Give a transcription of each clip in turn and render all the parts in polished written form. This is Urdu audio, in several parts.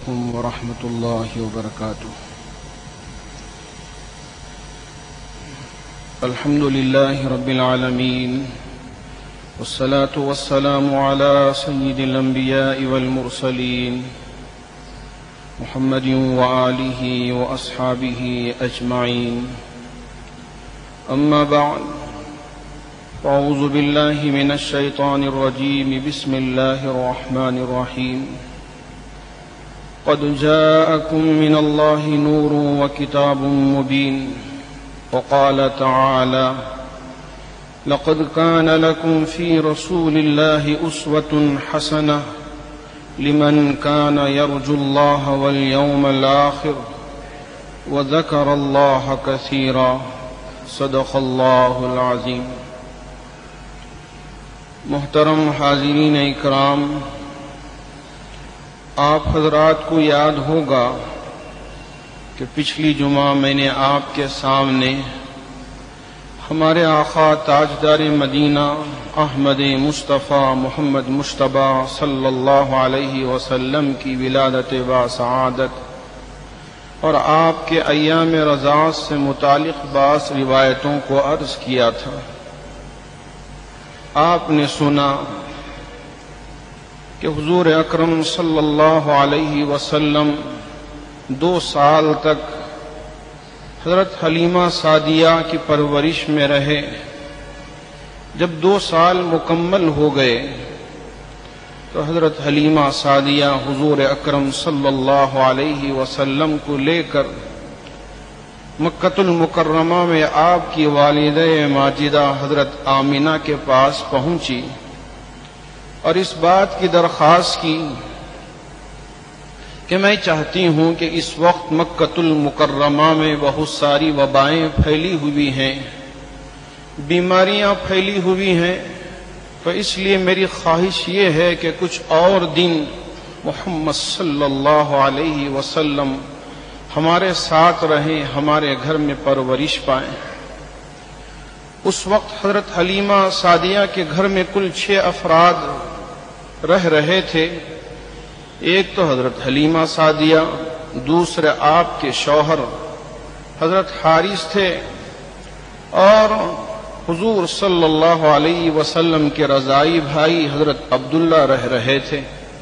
علیکم ورحمۃ اللہ وبرکاتہ۔ الحمد للہ رب العالمین والصلاة والسلام على سید الانبیاء والمرسلین محمد وآلہ واصحابہ اجمعین، اما بعد اعوذ باللہ من الشیطان الرجیم، بسم اللہ الرحمن الرحیم۔ قد جاءكم من الله نور وكتاب مبين، وقال تعالى: لقد كان لكم في رسول الله أسوة حسنة لمن كان يرجو الله واليوم الآخر وذكر الله كثيرا، صدق الله العظيم۔ محترم حاضرین اکرام، آپ حضرات کو یاد ہوگا کہ پچھلی جمعہ میں نے آپ کے سامنے ہمارے آقا تاجدار مدینہ احمد مصطفیٰ محمد مجتبیٰ صلی اللہ علیہ وسلم کی ولادت با سعادت اور آپ کے ایام رضاعت سے متعلق بعض روایتوں کو عرض کیا تھا۔ آپ نے سنا کہ حضور اکرم صلی اللہ علیہ وسلم 2 سال تک حضرت حلیمہ سعدیہ کی پرورش میں رہے۔ جب 2 سال مکمل ہو گئے تو حضرت حلیمہ سعدیہ حضور اکرم صلی اللہ علیہ وسلم کو لے کر مکۃ المکرمہ میں آپ کی والدہ ماجدہ حضرت آمنہ کے پاس پہنچی اور اس بات کی درخواست کی کہ میں چاہتی ہوں کہ اس وقت مکۃ المکرمہ میں بہت ساری وبائیں پھیلی ہوئی ہیں، بیماریاں پھیلی ہوئی ہیں، تو اس لیے میری خواہش یہ ہے کہ کچھ اور دن محمد صلی اللہ علیہ وسلم ہمارے ساتھ رہیں، ہمارے گھر میں پرورش پائیں۔ اس وقت حضرت حلیمہ سعدیہ کے گھر میں کل 6 افراد رہ رہے تھے۔ ایک تو حضرت حلیمہ سعدیہ، دوسرے آپ کے شوہر حضرت حارث تھے، اور حضور صلی اللہ علیہ وسلم کے رضائی بھائی حضرت عبداللہ رہ رہے تھے۔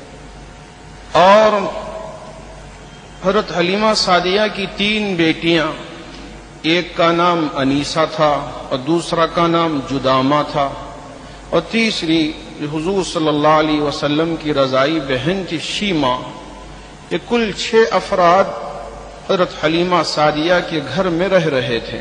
اور حضرت حلیمہ سعدیہ کی 3 بیٹیاں، ایک کا نام انیسہ تھا اور دوسرا کا نام جدامہ تھا، اور تیسری حضور صلی اللہ علیہ وسلم کی رضائی بہن تھی شیمہ۔ یہ کل 6 افراد حضرت حلیمہ سعدیہ کے گھر میں رہ رہے تھے۔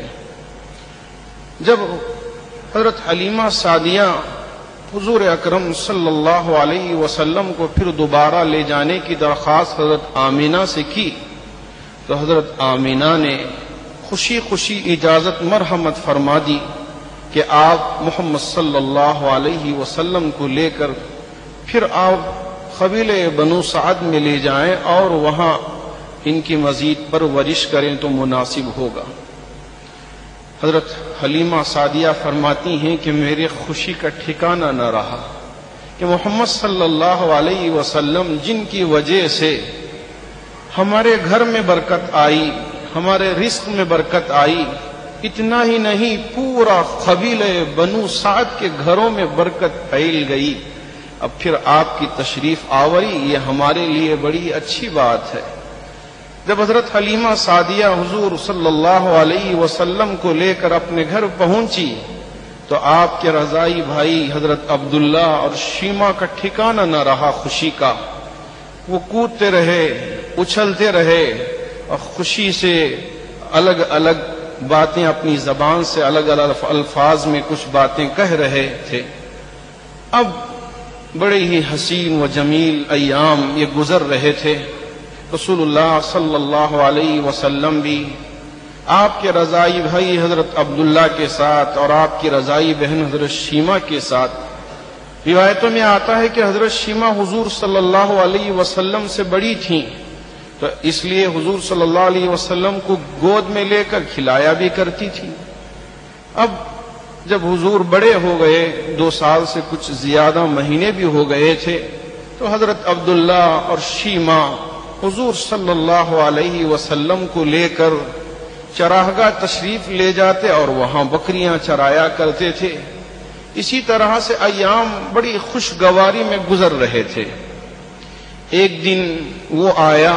جب حضرت حلیمہ سعدیہ حضور اکرم صلی اللہ علیہ وسلم کو پھر دوبارہ لے جانے کی درخواست حضرت آمنہ سے کی تو حضرت آمنہ نے خوشی خوشی اجازت مرحمت فرما دی کہ آپ محمد صلی اللہ علیہ وسلم کو لے کر پھر آپ قبیلہ بنو سعد میں لے جائیں اور وہاں ان کی مزید پرورش کریں تو مناسب ہوگا۔ حضرت حلیمہ سعدیہ فرماتی ہیں کہ میرے خوشی کا ٹھکانہ نہ رہا کہ محمد صلی اللہ علیہ وسلم جن کی وجہ سے ہمارے گھر میں برکت آئی، ہمارے رزق میں برکت آئی، اتنا ہی نہیں پورا قبیلہ بنو سعد کے گھروں میں برکت پھیل گئی۔ اب پھر آپ کی تشریف آوری یہ ہمارے لیے بڑی اچھی بات ہے۔ جب حضرت حلیمہ سعدیہ حضور صلی اللہ علیہ وسلم کو لے کر اپنے گھر پہنچی تو آپ کے رضائی بھائی حضرت عبداللہ اور شیمہ کا ٹھکانہ نہ رہا خوشی کا۔ وہ کودتے رہے، اچھلتے رہے اور خوشی سے الگ الگ باتیں اپنی زبان سے الگ الگ الفاظ میں کچھ باتیں کہہ رہے تھے۔ اب بڑے ہی حسین و جمیل ایام یہ گزر رہے تھے۔ رسول اللہ صلی اللہ علیہ وسلم بھی آپ کے رضائی بھائی حضرت عبداللہ کے ساتھ اور آپ کی رضائی بہن حضرت شیمہ کے ساتھ، روایتوں میں آتا ہے کہ حضرت شیمہ حضور صلی اللہ علیہ وسلم سے بڑی تھیں، تو اس لیے حضور صلی اللہ علیہ وسلم کو گود میں لے کر کھلایا بھی کرتی تھی۔ اب جب حضور بڑے ہو گئے، 2 سال سے کچھ زیادہ مہینے بھی ہو گئے تھے، تو حضرت عبداللہ اور شیمہ حضور صلی اللہ علیہ وسلم کو لے کر چراگاہ تشریف لے جاتے اور وہاں بکریاں چرایا کرتے تھے۔ اسی طرح سے ایام بڑی خوشگواری میں گزر رہے تھے۔ ایک دن وہ آیا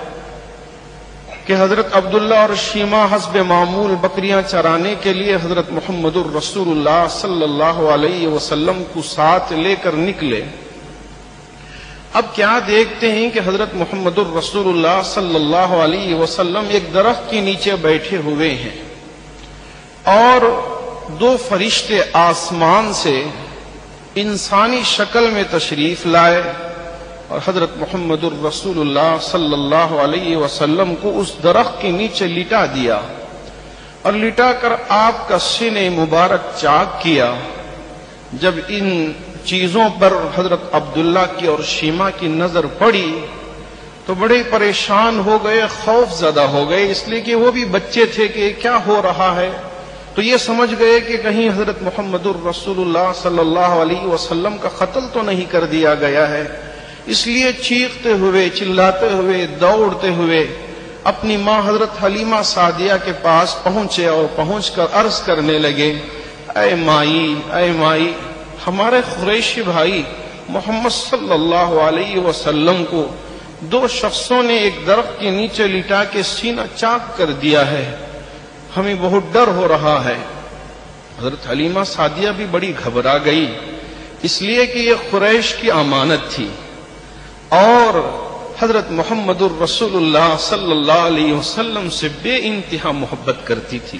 کہ حضرت عبداللہ اور شیمہ حسب معمول بکریاں چرانے کے لیے حضرت محمد الرسول اللہ صلی اللہ علیہ وسلم کو ساتھ لے کر نکلے۔ اب کیا دیکھتے ہیں کہ حضرت محمد الرسول اللہ صلی اللہ علیہ وسلم ایک درخت کے نیچے بیٹھے ہوئے ہیں اور دو فرشتے آسمان سے انسانی شکل میں تشریف لائے اور حضرت محمد الرسول اللہ صلی اللہ علیہ وسلم کو اس درخت کے نیچے لٹا دیا اور لٹا کر آپ کا سینہ مبارک چاک کیا۔ جب ان چیزوں پر حضرت عبداللہ کی اور شیمہ کی نظر پڑی تو بڑے پریشان ہو گئے، خوف زدہ ہو گئے، اس لیے کہ وہ بھی بچے تھے کہ کیا ہو رہا ہے۔ تو یہ سمجھ گئے کہ کہیں حضرت محمد الرسول اللہ صلی اللہ علیہ وسلم کا قتل تو نہیں کر دیا گیا ہے، اس لیے چیختے ہوئے چلاتے ہوئے دوڑتے ہوئے اپنی ماں حضرت حلیمہ سعدیہ کے پاس پہنچے اور پہنچ کر عرض کرنے لگے، اے مائی، ہمارے قریشی بھائی محمد صلی اللہ علیہ وسلم کو دو شخصوں نے ایک درخت کے نیچے لٹا کے سینہ چاک کر دیا ہے، ہمیں بہت ڈر ہو رہا ہے۔ حضرت حلیمہ سعدیہ بھی بڑی گھبرا گئی، اس لیے کہ یہ قریش کی امانت تھی اور حضرت محمد الرسول اللہ صلی اللہ علیہ وسلم سے بے انتہا محبت کرتی تھی۔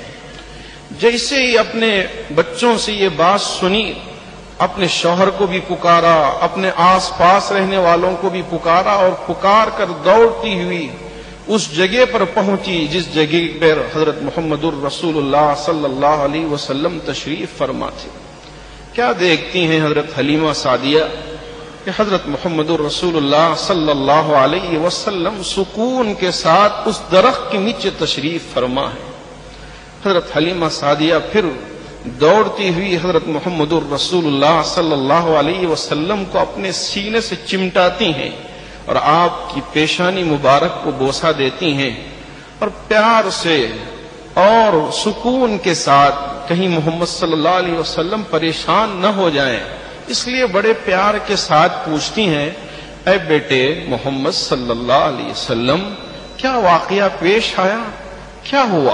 جیسے ہی اپنے بچوں سے یہ بات سنی، اپنے شوہر کو بھی پکارا، اپنے آس پاس رہنے والوں کو بھی پکارا اور پکار کر دوڑتی ہوئی اس جگہ پر پہنچی جس جگہ پر حضرت محمد الرسول اللہ صلی اللہ علیہ وسلم تشریف فرما تھے۔ کیا دیکھتی ہیں حضرت حلیمہ سعدیہ کہ حضرت محمد الرسول اللہ صلی اللہ علیہ وسلم سکون کے ساتھ اس درخت کے نیچے تشریف فرما ہے۔ حضرت حلیمہ سعدیہ پھر دوڑتی ہوئی حضرت محمد الرسول اللہ صلی اللہ علیہ وسلم کو اپنے سینے سے چمٹاتی ہیں اور آپ کی پیشانی مبارک کو بوسہ دیتی ہیں اور پیار سے اور سکون کے ساتھ، کہیں محمد صلی اللہ علیہ وسلم پریشان نہ ہو جائیں، اس لیے بڑے پیار کے ساتھ پوچھتی ہیں، اے بیٹے محمد صلی اللہ علیہ وسلم، کیا واقعہ پیش آیا، کیا ہوا؟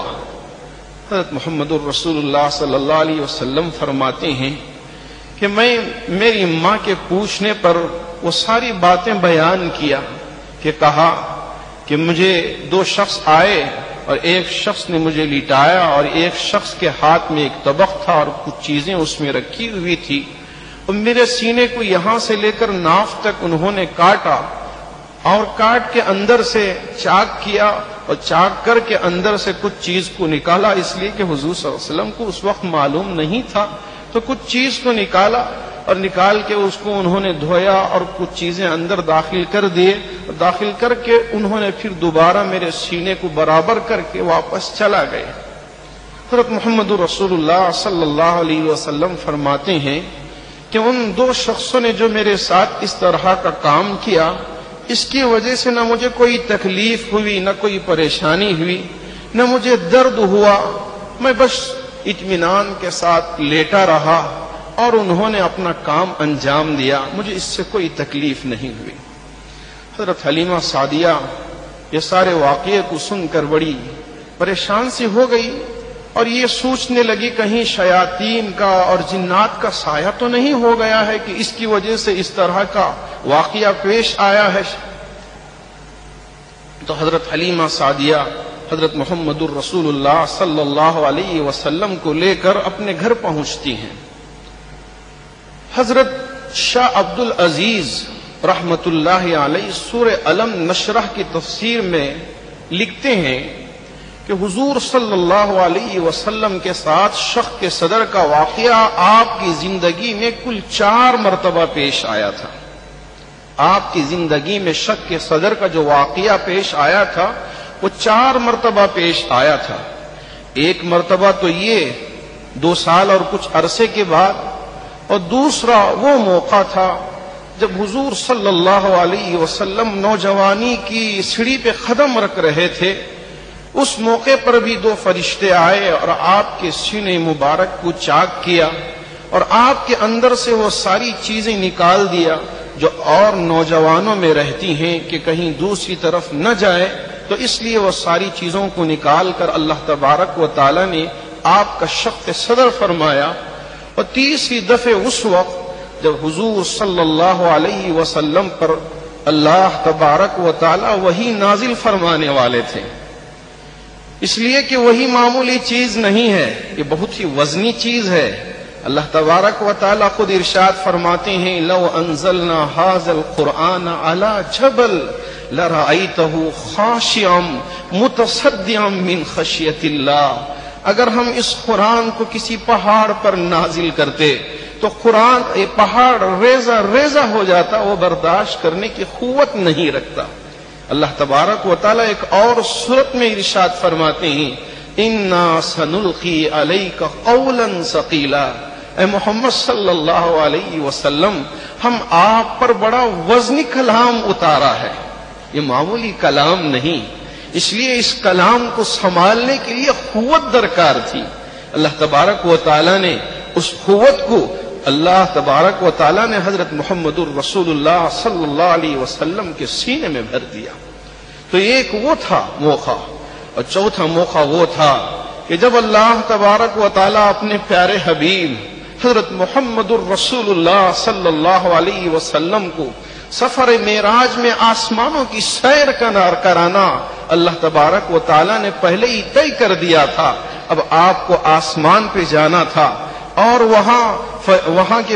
حضرت محمد الرسول اللہ صلی اللہ علیہ وسلم فرماتے ہیں کہ میں میری ماں کے پوچھنے پر وہ ساری باتیں بیان کیا کہ کہا کہ مجھے دو شخص آئے اور ایک شخص نے مجھے لٹایا اور ایک شخص کے ہاتھ میں ایک طبق تھا اور کچھ چیزیں اس میں رکھی ہوئی تھی اور میرے سینے کو یہاں سے لے کر ناف تک انہوں نے کاٹا اور کاٹ کے اندر سے چاک کیا اور چاک کر کے اندر سے کچھ چیز کو نکالا، اس لیے کہ حضور صلی اللہ علیہ وسلم کو اس وقت معلوم نہیں تھا، تو کچھ چیز کو نکالا اور نکال کے اس کو انہوں نے دھویا اور کچھ چیزیں اندر داخل کر دیے، داخل کر کے انہوں نے پھر دوبارہ میرے سینے کو برابر کر کے واپس چلا گئے۔ حضرت محمد رسول اللہ صلی اللہ علیہ وسلم فرماتے ہیں کہ ان دو شخصوں نے جو میرے ساتھ اس طرح کا کام کیا، اس کی وجہ سے نہ مجھے کوئی تکلیف ہوئی، نہ کوئی پریشانی ہوئی، نہ مجھے درد ہوا، میں بس اطمینان کے ساتھ لیٹا رہا اور انہوں نے اپنا کام انجام دیا، مجھے اس سے کوئی تکلیف نہیں ہوئی۔ حضرت حلیمہ سعدیہ یہ سارے واقعے کو سن کر بڑی پریشان سی ہو گئی اور یہ سوچنے لگی کہیں شیاطین کا اور جنات کا سایہ تو نہیں ہو گیا ہے کہ اس کی وجہ سے اس طرح کا واقعہ پیش آیا ہے۔ تو حضرت حلیمہ سعدیہ حضرت محمد الرسول اللہ صلی اللہ علیہ وسلم کو لے کر اپنے گھر پہنچتی ہیں۔ حضرت شاہ عبد العزیز رحمت اللہ علیہ سورہ علم نشرح کی تفسیر میں لکھتے ہیں کہ حضور صلی اللہ علیہ وسلم کے ساتھ شق کے صدر کا واقعہ آپ کی زندگی میں کل 4 مرتبہ پیش آیا تھا۔ آپ کی زندگی میں شق کے صدر کا جو واقعہ پیش آیا تھا وہ 4 مرتبہ پیش آیا تھا۔ ایک مرتبہ تو یہ 2 سال اور کچھ عرصے کے بعد، اور دوسرا وہ موقع تھا جب حضور صلی اللہ علیہ وسلم نوجوانی کی سیڑھی پہ قدم رکھ رہے تھے، اس موقع پر بھی دو فرشتے آئے اور آپ کے سینے مبارک کو چاک کیا اور آپ کے اندر سے وہ ساری چیزیں نکال دیا جو اور نوجوانوں میں رہتی ہیں کہ کہیں دوسری طرف نہ جائے، تو اس لیے وہ ساری چیزوں کو نکال کر اللہ تبارک و تعالی نے آپ کا شق صدر فرمایا۔ اور تیسری دفعہ اس وقت جب حضور صلی اللہ علیہ وسلم پر اللہ تبارک و تعالی وحی نازل فرمانے والے تھے، اس لیے کہ وہی معمولی چیز نہیں ہے، یہ بہت ہی وزنی چیز ہے۔ اللہ تبارک و تعالی خود ارشاد فرماتے ہیں لو انزلنا هذا القرآن على جبل لرأيته خاشعا متصدعا من خشیۃ اللہ، اگر ہم اس قرآن کو کسی پہاڑ پر نازل کرتے تو قرآن یہ پہاڑ ریزہ ریزہ ہو جاتا، وہ برداشت کرنے کی قوت نہیں رکھتا۔ اللہ تبارک و تعالی ایک اور سورت میں ارشاد فرماتے ہیں انا سنلقی علیک قولا ثقیلا، اے محمد صلی اللہ علیہ وسلم ہم آپ پر بڑا وزنی کلام اتارا ہے، یہ معمولی کلام نہیں، اس لیے اس کلام کو سنبھالنے کے لیے قوت درکار تھی۔ اللہ تبارک و تعالی نے اس قوت کو اللہ تبارک و تعالی نے حضرت محمد الرسول اللہ صلی اللہ علیہ وسلم کے سینے میں بھر دیا۔ تو ایک وہ تھا موقع، اور چوتھا موقع وہ تھا کہ جب اللہ تبارک و تعالی اپنے پیارے حبیب حضرت محمد الرسول اللہ صلی اللہ علیہ وسلم کو سفر معراج میں آسمانوں کی سیر کرانا اللہ تبارک و تعالی نے پہلے ہی طے کر دیا تھا۔ اب آپ کو آسمان پہ جانا تھا اور وہاں کے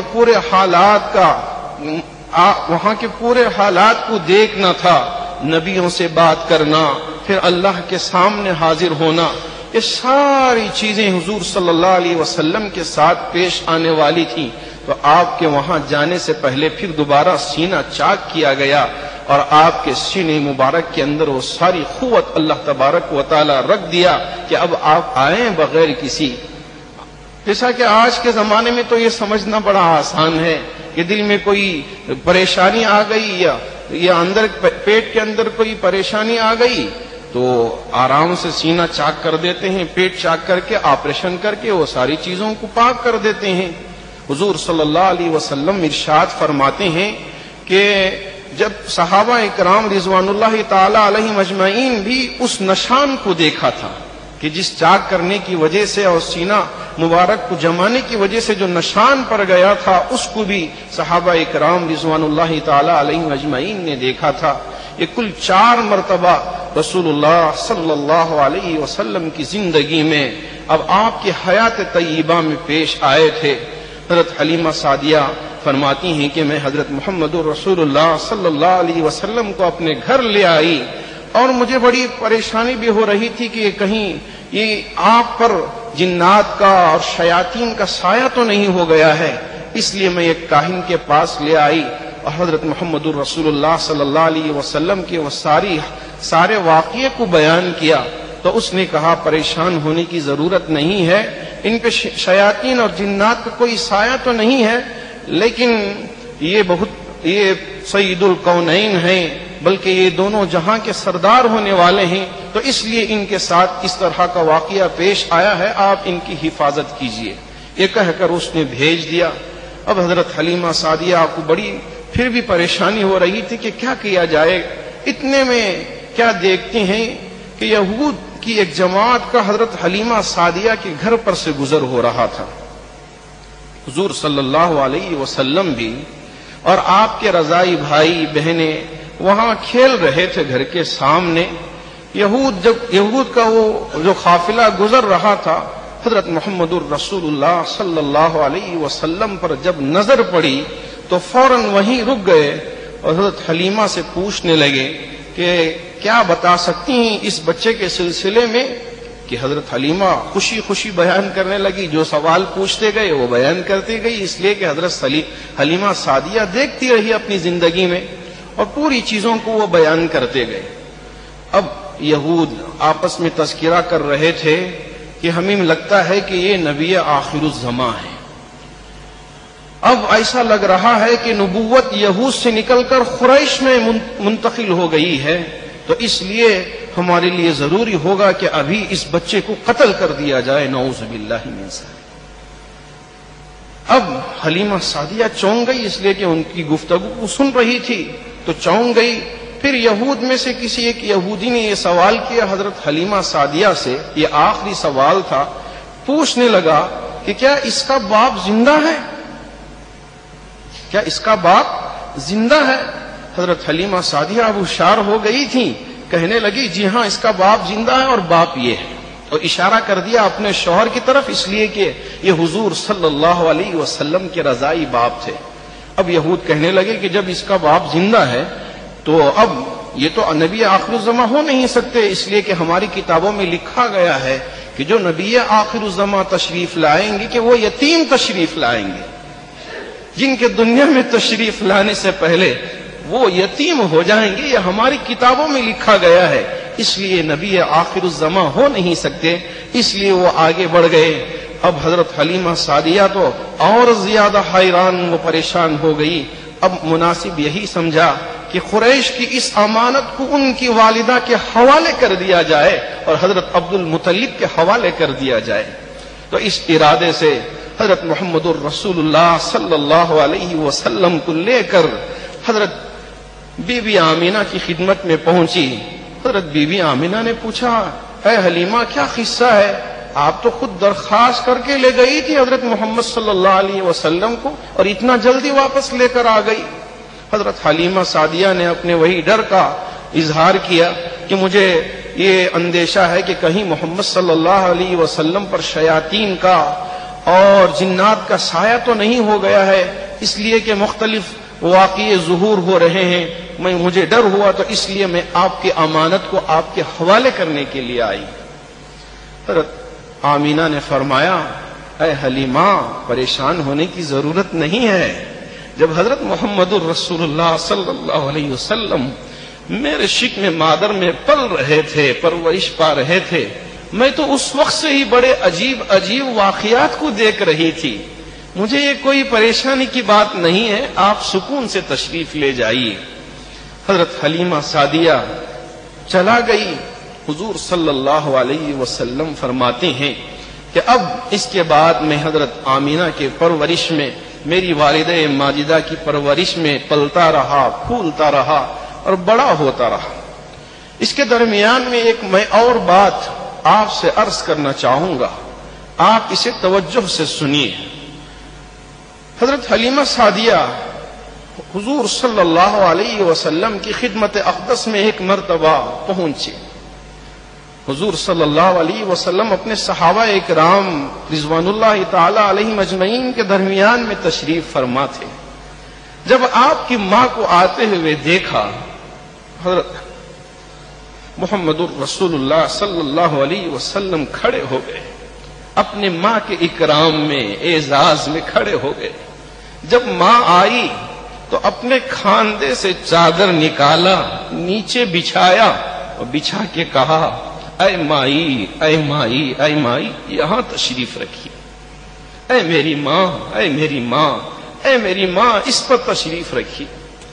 پورے حالات کو دیکھنا تھا، نبیوں سے بات کرنا، پھر اللہ کے سامنے حاضر ہونا، یہ ساری چیزیں حضور صلی اللہ علیہ وسلم کے ساتھ پیش آنے والی تھیں۔ تو آپ کے وہاں جانے سے پہلے پھر دوبارہ سینہ چاک کیا گیا اور آپ کے سینے مبارک کے اندر وہ ساری قوت اللہ تبارک و تعالی رکھ دیا کہ اب آپ آئیں بغیر کسی۔ جیسا کہ آج کے زمانے میں تو یہ سمجھنا بڑا آسان ہے کہ دل میں کوئی پریشانی آ گئی یا اندر پیٹ کے اندر کوئی پریشانی آ گئی تو آرام سے سینہ چاک کر دیتے ہیں، پیٹ چاک کر کے آپریشن کر کے وہ ساری چیزوں کو پاک کر دیتے ہیں۔ حضور صلی اللہ علیہ وسلم ارشاد فرماتے ہیں کہ جب صحابہ اکرام رضوان اللہ تعالی علیہم اجمعین بھی اس نشان کو دیکھا تھا کہ جس چاک کرنے کی وجہ سے اور سینہ مبارک کو جمانے کی وجہ سے جو نشان پڑ گیا تھا، اس کو بھی صحابہ اکرام رضوان اللہ تعالی علیہم اجمعین نے دیکھا تھا۔ یہ کل 4 مرتبہ رسول اللہ صلی اللہ علیہ وسلم کی زندگی میں اب آپ کی حیات طیبہ میں پیش آئے تھے۔ حضرت حلیمہ سعدیہ فرماتی ہیں کہ میں حضرت محمد رسول اللہ صلی اللہ علیہ وسلم کو اپنے گھر لے آئی اور مجھے بڑی پریشانی بھی ہو رہی تھی کہ کہیں یہ آپ پر جنات کا اور شیاطین کا سایہ تو نہیں ہو گیا ہے، اس لیے میں ایک کاہن کے پاس لے آئی اور حضرت محمد الرسول اللہ صلی اللہ علیہ وسلم کے وہ سارے واقعے کو بیان کیا تو اس نے کہا پریشان ہونے کی ضرورت نہیں ہے، ان پہ شیاطین اور جنات کا کوئی سایہ تو نہیں ہے، لیکن یہ سید الکونین ہیں، بلکہ یہ دونوں جہاں کے سردار ہونے والے ہیں، تو اس لیے ان کے ساتھ اس طرح کا واقعہ پیش آیا ہے، آپ ان کی حفاظت کیجئے، یہ کہہ کر اس نے بھیج دیا۔ اب حضرت حلیمہ سعدیہ کو بڑی پھر بھی پریشانی ہو رہی تھی کہ کیا کیا جائے۔ اتنے میں کیا دیکھتے ہیں کہ یہود کی ایک جماعت کا حضرت حلیمہ سعدیہ کے گھر پر سے گزر ہو رہا تھا۔ حضور صلی اللہ علیہ وسلم بھی اور آپ کے رضائی بھائی بہنیں وہاں کھیل رہے تھے گھر کے سامنے۔ یہود کا وہ جو قافلہ گزر رہا تھا، حضرت محمد الرسول اللہ صلی اللہ علیہ وسلم پر جب نظر پڑی تو فوراً وہیں رک گئے اور حضرت حلیمہ سے پوچھنے لگے کہ کیا بتا سکتی ہیں اس بچے کے سلسلے میں؟ کہ حضرت حلیمہ خوشی خوشی بیان کرنے لگی، جو سوال پوچھتے گئے وہ بیان کرتے گئی، اس لیے کہ حضرت حلیمہ سعدیہ دیکھتی رہی اپنی زندگی میں اور پوری چیزوں کو وہ بیان کرتے گئے۔ اب یہود آپس میں تذکرہ کر رہے تھے کہ ہمیں لگتا ہے کہ یہ نبی آخر الزماں ہے، اب ایسا لگ رہا ہے کہ نبوت یہود سے نکل کر قریش میں منتقل ہو گئی ہے، تو اس لیے ہمارے لیے ضروری ہوگا کہ ابھی اس بچے کو قتل کر دیا جائے، نعوذ باللہ من ذلک۔ اب حلیمہ سعدیہ چونک گئی، اس لیے کہ ان کی گفتگو کو سن رہی تھی تو چونک گئی۔ پھر یہود میں سے کسی ایک یہودی نے یہ سوال کیا حضرت حلیمہ سعدیہ سے، یہ آخری سوال تھا، پوچھنے لگا کہ کیا اس کا باپ زندہ ہے؟ کیا اس کا باپ زندہ ہے؟ حضرت حلیمہ سعدیہ اب ہوشیار ہو گئی تھی، کہنے لگی جی ہاں اس کا باپ زندہ ہے اور باپ یہ ہے، اور اشارہ کر دیا اپنے شوہر کی طرف، اس لیے کہ یہ حضور صلی اللہ علیہ وسلم کے رضائی باپ تھے۔ اب یہود کہنے لگے کہ جب اس کا باپ زندہ ہے تو اب یہ تو نبی آخر الزماں ہو نہیں سکتے، اس لیے کہ ہماری کتابوں میں لکھا گیا ہے کہ جو نبی آخر الزماں تشریف لائیں گے کہ وہ یتیم تشریف لائیں گے، جن کے دنیا میں تشریف لانے سے پہلے وہ یتیم ہو جائیں گے، یہ ہماری کتابوں میں لکھا گیا ہے، اس لیے نبی آخر الزماں ہو نہیں سکتے، اس لیے وہ آگے بڑھ گئے۔ اب حضرت حلیمہ سعدیہ تو اور زیادہ حیران و پریشان ہو گئی۔ اب مناسب یہی سمجھا کہ قریش کی اس امانت کو ان کی والدہ کے حوالے کر دیا جائے اور حضرت عبد المطلب کے حوالے کر دیا جائے۔ تو اس ارادے سے حضرت محمد الرسول اللہ صلی اللہ علیہ وسلم کو لے کر حضرت بی بی آمینہ کی خدمت میں پہنچی۔ حضرت بی بی آمینہ نے پوچھا اے حلیمہ کیا قصہ ہے؟ آپ تو خود درخواست کر کے لے گئی تھی حضرت محمد صلی اللہ علیہ وسلم کو اور اتنا جلدی واپس لے کر آ گئی۔ حضرت حلیمہ سعدیہ نے اپنے وہی ڈر کا اظہار کیا کہ مجھے یہ اندیشہ ہے کہ کہیں محمد صلی اللہ علیہ وسلم پر شیاطین کا اور جنات کا سایہ تو نہیں ہو گیا ہے، اس لیے کہ مختلف واقعے ظہور ہو رہے ہیں، مجھے ڈر ہوا تو اس لیے میں آپ کی امانت کو آپ کے حوالے کرنے کے لیے آئی۔ حضرت آمینہ نے فرمایا اے حلیمہ پریشان ہونے کی ضرورت نہیں ہے، جب حضرت محمد الرسول اللہ صلی اللہ علیہ وسلم میرے شکم مادر میں پل رہے تھے، پرورش پا رہے تھے، میں تو اس وقت سے ہی بڑے عجیب عجیب واقعات کو دیکھ رہی تھی، مجھے یہ کوئی پریشانی کی بات نہیں ہے، آپ سکون سے تشریف لے جائیے۔ حضرت حلیمہ سعدیہ چلا گئی۔ حضور صلی اللہ علیہ وسلم فرماتے ہیں کہ اب اس کے بعد میں حضرت آمینہ کے پرورش میں، میری والدہ ماجدہ کی پرورش میں پلتا رہا، پھولتا رہا اور بڑا ہوتا رہا۔ اس کے درمیان میں ایک میں اور بات آپ سے عرض کرنا چاہوں گا، آپ اسے توجہ سے سنیے۔ حضرت حلیمہ سعدیہ حضور صلی اللہ علیہ وسلم کی خدمت اقدس میں ایک مرتبہ پہنچے۔ حضور صلی اللہ علیہ وسلم اپنے صحابہ اکرام رضوان اللہ تعالی علیہم اجمعین کے درمیان میں تشریف فرما تھے۔ جب آپ کی ماں کو آتے ہوئے دیکھا، حضرت محمد الرسول اللہ صلی اللہ علیہ وسلم کھڑے ہو گئے، اپنے ماں کے اکرام میں، اعزاز میں کھڑے ہو گئے۔ جب ماں آئی تو اپنے کھاندے سے چادر نکالا، نیچے بچھایا اور بچھا کے کہا اے مائی، اے مائی، اے مائی یہاں تشریف رکھیے، اے میری ماں، اے میری ماں، اے میری ماں اس پر تشریف رکھیے۔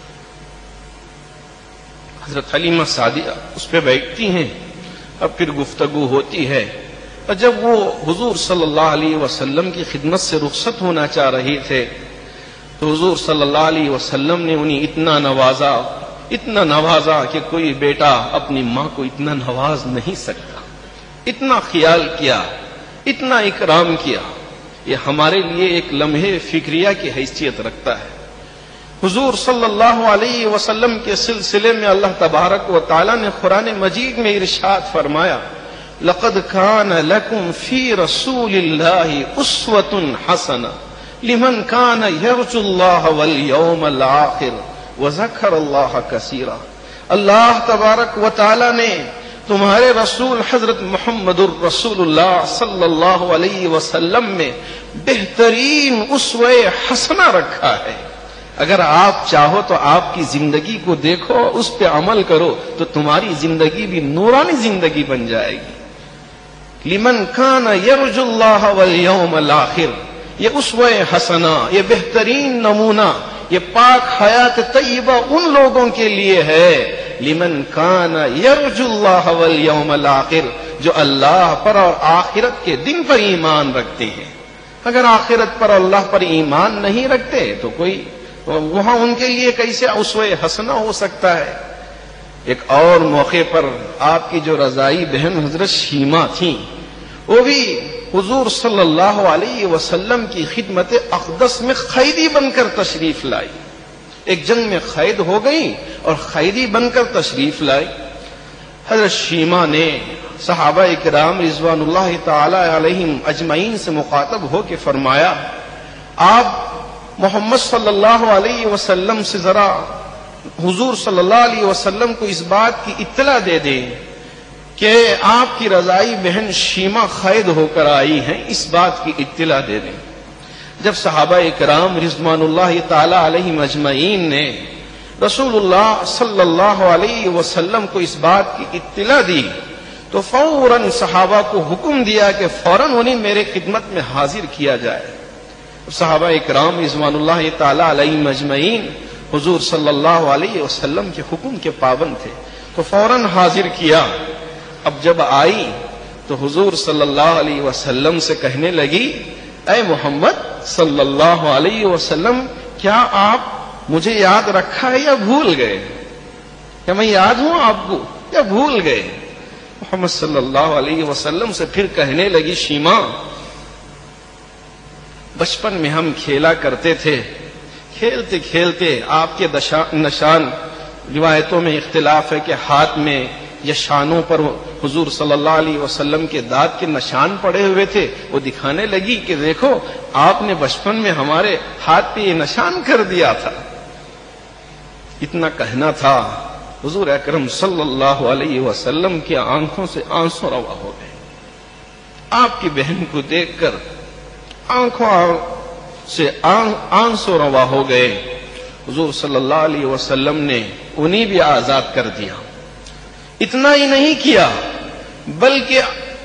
حضرت حلیمہ سعدیہ اس پہ بیٹھتی ہیں، اب پھر گفتگو ہوتی ہے، اور جب وہ حضور صلی اللہ علیہ وسلم کی خدمت سے رخصت ہونا چاہ رہے تھے تو حضور صلی اللہ علیہ وسلم نے انہیں اتنا نوازا کہ کوئی بیٹا اپنی ماں کو اتنا نواز نہیں سکتا، اتنا خیال کیا، اتنا اکرام کیا، یہ ہمارے لیے ایک لمحے فکریہ کی حیثیت رکھتا ہے۔ حضور صلی اللہ علیہ وسلم کے سلسلے میں اللہ تبارک و تعالی نے قرآن مجید میں ارشاد فرمایا لَقَدْ كَانَ لَكُمْ فِي رَسُولِ اللَّهِ أُسْوَةٌ حَسَنَةٌ لِمَنْ كَانَ يَرْجُو اللَّهَ وَالْيَوْمَ الْآخِرَ وَذَكَرَ اللَّهَ كَثِيرًا۔ اللہ تبارک و تعالی نے تمہارے رسول حضرت محمد الرسول اللہ صلی اللہ علیہ وسلم میں بہترین اسوہ حسنہ رکھا ہے۔ اگر آپ چاہو تو آپ کی زندگی کو دیکھو، اس پہ عمل کرو تو تمہاری زندگی بھی نورانی زندگی بن جائے گی۔ لمن کان یرجو اللہ والیوم الآخر، یہ اسوہ حسنہ، یہ بہترین نمونہ، یہ پاک حیات طیبہ ان لوگوں کے لیے ہے لمن کان یرجو اللہ والیوم الآخر، جو اللہ پر اور آخرت کے دن پر ایمان رکھتے ہیں۔ اگر آخرت پر اور اللہ پر ایمان نہیں رکھتے تو وہاں ان کے لیے کیسے اسوہ حسنہ ہو سکتا ہے؟ ایک اور موقع پر آپ کی جو رضائی بہن حضرت شیمہ تھیں، وہ بھی حضور صلی اللہ علیہ وسلم کی خدمت اقدس میں قیدی بن کر تشریف لائی۔ ایک جنگ میں قید ہو گئی اور قیدی بن کر تشریف لائی۔ حضرت شیمہ نے صحابہ کرام رضوان اللہ تعالی علیہم اجمعین سے مخاطب ہو کے فرمایا، آپ محمد صلی اللہ علیہ وسلم سے ذرا حضور صلی اللہ علیہ وسلم کو اس بات کی اطلاع دے دیں کہ آپ کی رضائی بہن شیمہ قید ہو کر آئی ہیں، اس بات کی اطلاع دے دیں۔ جب صحابہ کرام رضوان اللہ تعالی علیہم اجمعین نے رسول اللہ صلی اللہ علیہ وسلم کو اس بات کی اطلاع دی تو فوراً صحابہ کو حکم دیا کہ فوراً انہیں میرے خدمت میں حاضر کیا جائے۔ صحابہ کرام رضوان اللہ تعالی علیہم اجمعین حضور صلی اللہ علیہ وسلم کے حکم کے پابند تھے تو فوراً حاضر کیا۔ اب جب آئی تو حضور صلی اللہ علیہ وسلم سے کہنے لگی، اے محمد صلی اللہ علیہ وسلم، کیا آپ مجھے یاد رکھا ہے یا بھول گئے؟ کیا میں یاد ہوں آپ کو یا بھول گئے؟ محمد صلی اللہ علیہ وسلم سے پھر کہنے لگی، شیمہ، بچپن میں ہم کھیلا کرتے تھے، کھیلتے کھیلتے آپ کے نشان، روایتوں میں اختلاف ہے کہ ہاتھ میں یا شانوں پر حضور صلی اللہ علیہ وسلم کے دانت کے نشان پڑے ہوئے تھے، وہ دکھانے لگی کہ دیکھو آپ نے بچپن میں ہمارے ہاتھ پہ یہ نشان کر دیا تھا۔ اتنا کہنا تھا، حضور اکرم صلی اللہ علیہ وسلم کی آنکھوں سے آنسو روا ہو گئے۔ آپ کی بہن کو دیکھ کر آنکھوں سے آنسو روا ہو گئے۔ حضور صلی اللہ علیہ وسلم نے انہیں بھی آزاد کر دیا۔ اتنا ہی نہیں کیا بلکہ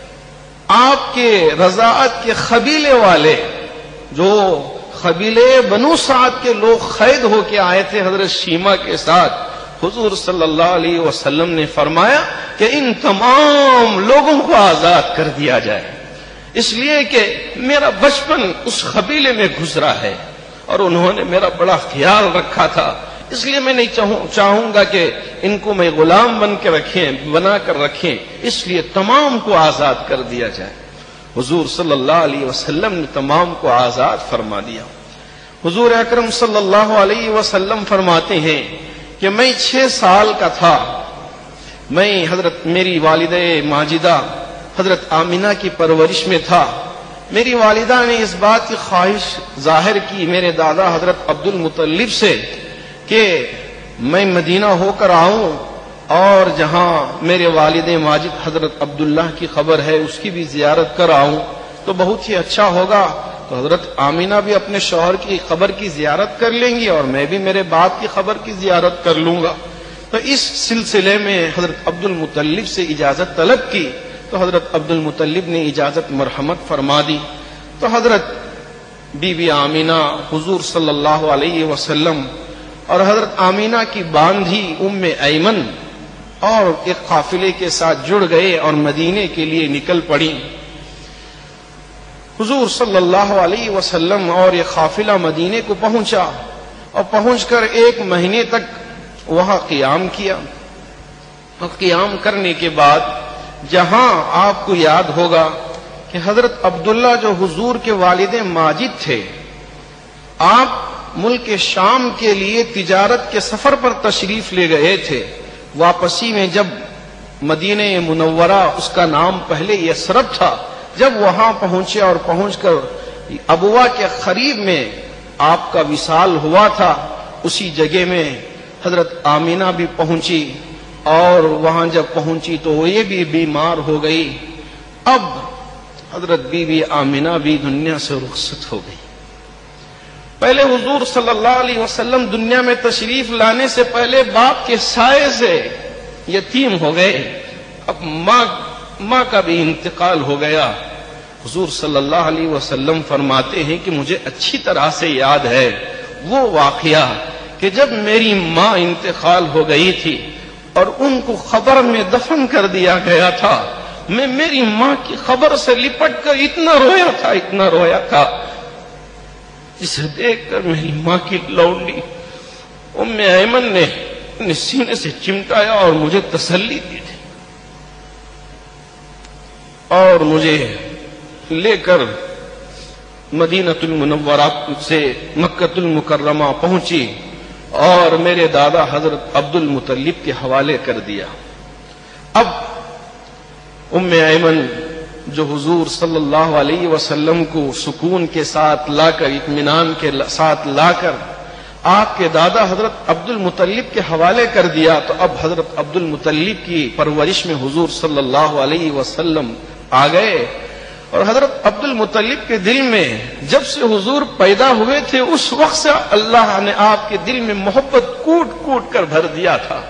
آپ کے رضاعت کے قبیلے والے، جو قبیلے بنو سعد کے لوگ قید ہو کے آئے تھے حضرت شیمہ کے ساتھ، حضور صلی اللہ علیہ وسلم نے فرمایا کہ ان تمام لوگوں کو آزاد کر دیا جائے، اس لیے کہ میرا بچپن اس قبیلے میں گزرا ہے اور انہوں نے میرا بڑا خیال رکھا تھا، اس لیے میں نہیں چاہوں گا کہ ان کو میں غلام بنا کر رکھیں، اس لیے تمام کو آزاد کر دیا جائے۔ حضور صلی اللہ علیہ وسلم نے تمام کو آزاد فرما دیا۔ حضور اکرم صلی اللہ علیہ وسلم فرماتے ہیں کہ میں 6 سال کا تھا، میں حضرت میری والدہ ماجدہ حضرت آمینہ کی پرورش میں تھا۔ میری والدہ نے اس بات کی خواہش ظاہر کی میرے دادا حضرت عبد المطلب سے کہ میں مدینہ ہو کر آؤں اور جہاں میرے والد ماجد حضرت عبداللہ کی خبر ہے اس کی بھی زیارت کر آؤں تو بہت ہی اچھا ہوگا۔ تو حضرت آمینہ بھی اپنے شوہر کی خبر کی زیارت کر لیں گی اور میں بھی میرے باپ کی خبر کی زیارت کر لوں گا۔ تو اس سلسلے میں حضرت عبد المطلب سے اجازت طلب کی تو حضرت عبد المطلب نے اجازت مرحمت فرما دی۔ تو حضرت بی بی آمینہ حضور صلی اللہ علیہ وسلم اور حضرت آمینہ کی باندھی ام ایمن اور ایک قافلے کے ساتھ جڑ گئے اور مدینے کے لیے نکل پڑی۔ حضور صلی اللہ علیہ وسلم اور یہ قافلہ مدینے کو پہنچا اور پہنچ کر 1 مہینے تک وہاں قیام کیا۔ اور قیام کرنے کے بعد جہاں آپ کو یاد ہوگا کہ حضرت عبداللہ جو حضور کے والد ماجد تھے، آپ ملک شام کے لیے تجارت کے سفر پر تشریف لے گئے تھے۔ واپسی میں جب مدینہ منورہ، اس کا نام پہلے یثرب تھا، جب وہاں پہنچے اور پہنچ کر ابوا کے قریب میں آپ کا وصال ہوا تھا، اسی جگہ میں حضرت آمینہ بھی پہنچی اور وہاں جب پہنچی تو وہ یہ بھی بیمار ہو گئی۔ اب حضرت بی بی آمینہ بھی دنیا سے رخصت ہو گئی۔ پہلے حضور صلی اللہ علیہ وسلم دنیا میں تشریف لانے سے پہلے باپ کے سائے سے یتیم ہو گئے۔ اب ماں کا بھی انتقال ہو گیا۔ حضور صلی اللہ علیہ وسلم فرماتے ہیں کہ مجھے اچھی طرح سے یاد ہے وہ واقعہ کہ جب میری ماں انتقال ہو گئی تھی اور ان کو قبر میں دفن کر دیا گیا تھا، میں میری ماں کی خبر سے لپٹ کر اتنا رویا تھا جسے دیکھ کر میری ماں کی لونڈی ام ایمن نے سینے سے چمٹایا اور مجھے تسلی دی تھی اور مجھے لے کر مدینہ المنورہ سے مکہ المکرمہ پہنچی اور میرے دادا حضرت عبد المطلب کے حوالے کر دیا۔ اب ام ایمن جو حضور صلی اللہ علیہ وسلم کو سکون کے ساتھ لا کر، اطمینان کے ساتھ لا کر آپ کے دادا حضرت عبد المطلب کے حوالے کر دیا، تو اب حضرت عبد المطلب کی پرورش میں حضور صلی اللہ علیہ وسلم آ گئے، اور حضرت عبد المطلب کے دل میں جب سے حضور پیدا ہوئے تھے اس وقت سے اللہ نے آپ کے دل میں محبت کوٹ کوٹ کر بھر دیا تھا،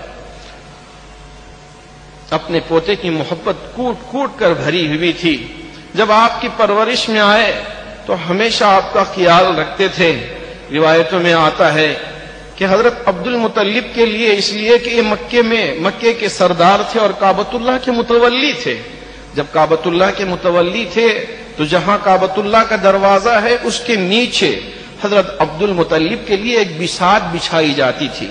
اپنے پوتے کی محبت کوٹ کوٹ کر بھری ہوئی تھی۔ جب آپ کی پرورش میں آئے تو ہمیشہ آپ کا خیال رکھتے تھے۔ روایتوں میں آتا ہے کہ حضرت عبد المطلب کے لیے، اس لیے کہ یہ مکے کے سردار تھے اور کعبۃ اللہ کے متولی تھے، جب کعبۃ اللہ کے متولی تھے تو جہاں کعبۃ اللہ کا دروازہ ہے اس کے نیچے حضرت عبد المطلب کے لیے ایک بساط بچھائی جاتی تھی۔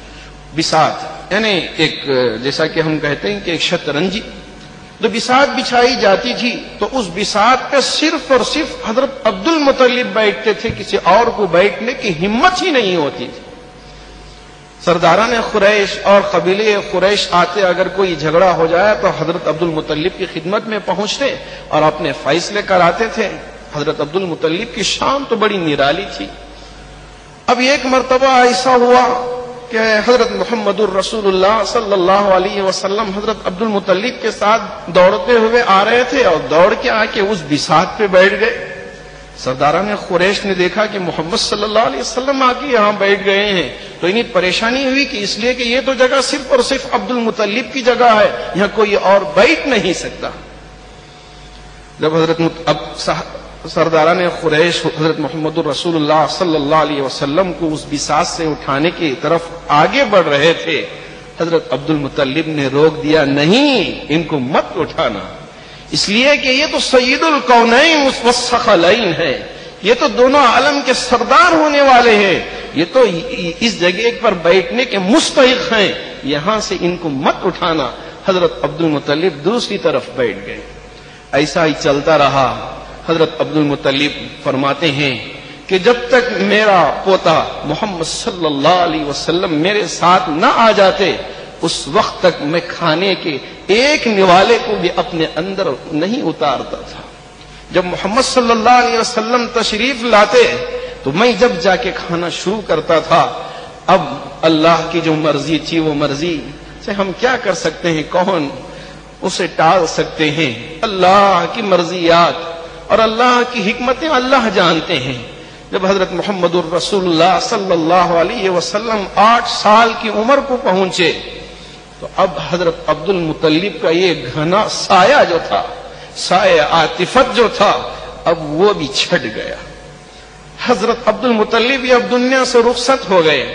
بساط یعنی ایک، جیسا کہ ہم کہتے ہیں کہ ایک شطرنجی، جو بساط بچھائی جاتی تھی تو اس بساط پہ صرف اور صرف حضرت عبد المطلب بیٹھتے تھے، کسی اور کو بیٹھنے کی ہمت ہی نہیں ہوتی تھی۔ سرداران قریش اور قبیلے قریش آتے، اگر کوئی جھگڑا ہو جائے تو حضرت عبد المطلب کی خدمت میں پہنچتے اور اپنے فیصلے کراتے تھے۔ حضرت عبد المطلب کی شان تو بڑی نرالی تھی۔ اب ایک مرتبہ ایسا ہوا کہ حضرت محمد الرسول اللہ صلی اللہ علیہ وسلم حضرت عبد المطلب کے ساتھ دوڑتے ہوئے آ رہے تھے اور دوڑ کے آ کے اس بساط پہ بیٹھ گئے۔ سرداران قریش نے دیکھا کہ محمد صلی اللہ علیہ وسلم آ کے یہاں بیٹھ گئے ہیں تو انہیں پریشانی ہوئی کہ اس لیے کہ یہ تو جگہ صرف اور صرف عبد المطلب کی جگہ ہے، یہاں کوئی اور بیٹھ نہیں سکتا۔ جب سرداران قریش حضرت محمد الرسول اللہ صلی اللہ علیہ وسلم کو اس بساط سے اٹھانے کی طرف آگے بڑھ رہے تھے، حضرت عبد المطلب نے روک دیا، نہیں، ان کو مت اٹھانا، اس لیے کہ یہ تو سید الکونین والثقلین ہے، یہ تو دونوں عالم کے سردار ہونے والے ہیں، یہ تو اس جگہ پر بیٹھنے کے مستحق ہیں، یہاں سے ان کو مت اٹھانا۔ حضرت عبد المطلب دوسری طرف بیٹھ گئے۔ ایسا ہی چلتا رہا۔ حضرت عبد المطلب فرماتے ہیں کہ جب تک میرا پوتا محمد صلی اللہ علیہ وسلم میرے ساتھ نہ آ جاتے اس وقت تک میں کھانے کے ایک نوالے کو بھی اپنے اندر نہیں اتارتا تھا۔ جب محمد صلی اللہ علیہ وسلم تشریف لاتے تو میں جب جا کے کھانا شروع کرتا تھا۔ اب اللہ کی جو مرضی تھی وہ مرضی سے ہم کیا کر سکتے ہیں، کون اسے ٹال سکتے ہیں؟ اللہ کی مرضیات اور اللہ کی حکمتیں اللہ جانتے ہیں۔ جب حضرت محمد الرسول اللہ صلی اللہ علیہ وسلم 8 سال کی عمر کو پہنچے تو اب حضرت عبد المطلب کا یہ گھنا سایہ جو تھا، سایہ عاطفت جو تھا، اب وہ بھی چھٹ گیا۔ حضرت عبد المطلب بھی اب دنیا سے رخصت ہو گئے۔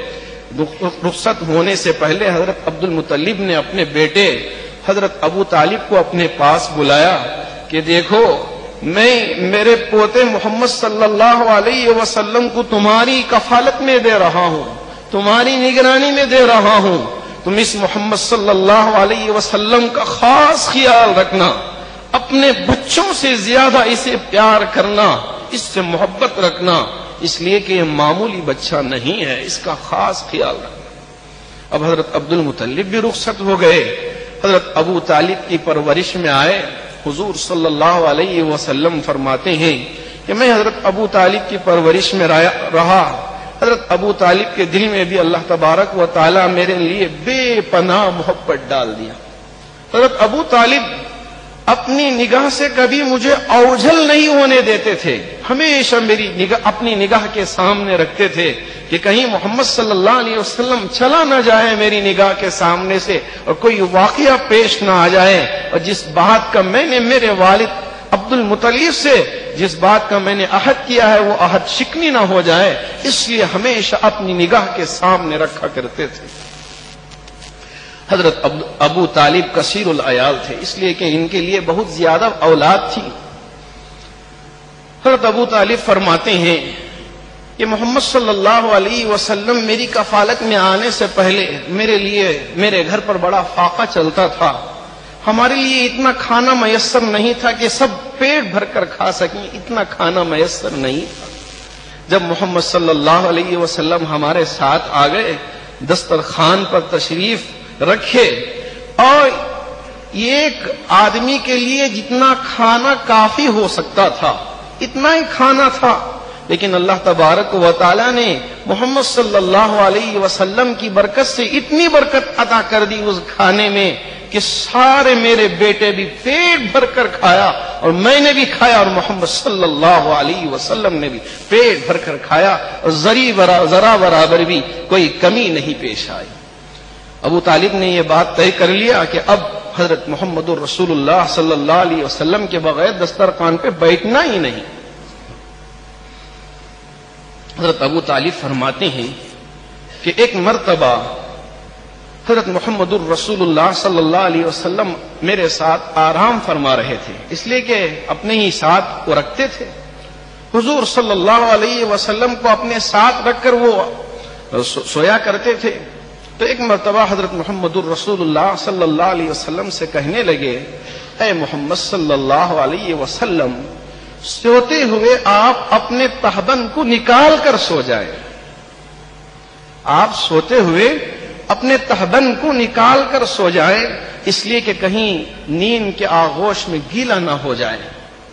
رخصت ہونے سے پہلے حضرت عبد المطلب نے اپنے بیٹے حضرت ابو طالب کو اپنے پاس بلایا کہ دیکھو، میں میرے پوتے محمد صلی اللہ علیہ وسلم کو تمہاری کفالت میں دے رہا ہوں، تمہاری نگرانی میں دے رہا ہوں، تم اس محمد صلی اللہ علیہ وسلم کا خاص خیال رکھنا، اپنے بچوں سے زیادہ اسے پیار کرنا، اس سے محبت رکھنا، اس لیے کہ یہ معمولی بچہ نہیں ہے، اس کا خاص خیال رکھنا۔ اب حضرت عبد المطلب بھی رخصت ہو گئے، حضرت ابو طالب کی پرورش میں آئے۔ حضور صلی اللہ علیہ وسلم فرماتے ہیں کہ میں حضرت ابو طالب کی پرورش میں رہا۔ حضرت ابو طالب کے دل میں بھی اللہ تبارک و تعالی میرے لیے بے پناہ محبت ڈال دیا۔ حضرت ابو طالب اپنی نگاہ سے کبھی مجھے اوجھل نہیں ہونے دیتے تھے، ہمیشہ میری نگاہ اپنی نگاہ کے سامنے رکھتے تھے کہ کہیں محمد صلی اللہ علیہ وسلم چلا نہ جائے میری نگاہ کے سامنے سے، اور کوئی واقعہ پیش نہ آ جائے اور جس بات کا میں نے میرے والد عبد عبد المطلب سے جس بات کا میں نے عہد کیا ہے وہ عہد شکنی نہ ہو جائے، اس لیے ہمیشہ اپنی نگاہ کے سامنے رکھا کرتے تھے۔ حضرت ابو طالب کثیر العیال تھے، اس لیے کہ ان کے لیے بہت زیادہ اولاد تھی۔ حضرت ابو طالب فرماتے ہیں کہ محمد صلی اللہ علیہ وسلم میری کفالت میں آنے سے پہلے میرے گھر پر بڑا فاقہ چلتا تھا، ہمارے لیے اتنا کھانا میسر نہیں تھا کہ سب پیٹ بھر کر کھا سکیں، اتنا کھانا میسر نہیں تھا۔ جب محمد صلی اللہ علیہ وسلم ہمارے ساتھ آ گئے، دسترخوان پر تشریف رکھے، اور ایک آدمی کے لیے جتنا کھانا کافی ہو سکتا تھا اتنا ہی کھانا تھا، لیکن اللہ تبارک و تعالی نے محمد صلی اللہ علیہ وسلم کی برکت سے اتنی برکت عطا کر دی اس کھانے میں کہ سارے میرے بیٹے بھی پیٹ بھر کر کھایا، اور میں نے بھی کھایا، اور محمد صلی اللہ علیہ وسلم نے بھی پیٹ بھر کر کھایا، اور ذرا برابر بھی کوئی کمی نہیں پیش آئی۔ ابو طالب نے یہ بات طے کر لیا کہ اب حضرت محمد الرسول اللہ صلی اللہ علیہ وسلم کے بغیر دسترخوان پہ بیٹھنا ہی نہیں۔ حضرت ابو طالب فرماتے ہیں کہ ایک مرتبہ حضرت محمد الرسول اللہ صلی اللہ علیہ وسلم میرے ساتھ آرام فرما رہے تھے، اس لیے کہ اپنے ہی ساتھ وہ رکھتے تھے۔ حضور صلی اللہ علیہ وسلم کو اپنے ساتھ رکھ کر وہ سویا کرتے تھے۔ تو ایک مرتبہ حضرت محمد الرسول اللہ صلی اللہ علیہ وسلم سے کہنے لگے، اے محمد صلی اللہ علیہ وسلم، سوتے ہوئے آپ اپنے تہبند کو نکال کر سو جائیں۔ آپ سوتے ہوئے اپنے تہبند کو نکال کر سو جائیں، اس لیے کہ کہیں نیند کے آغوش میں گیلا نہ ہو جائے۔